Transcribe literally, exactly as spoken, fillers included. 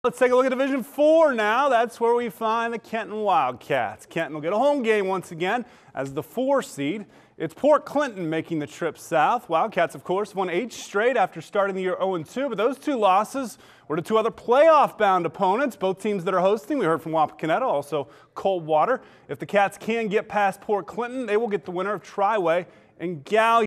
Let's take a look at Division four now. That's where we find the Kenton Wildcats. Kenton will get a home game once again as the four seed. It's Port Clinton making the trip south. Wildcats, of course, won eight straight after starting the year oh and two, but those two losses were to two other playoff-bound opponents, both teams that are hosting. We heard from Wapakoneta, also Coldwater. If the Cats can get past Port Clinton, they will get the winner of Triway and Gallaudet.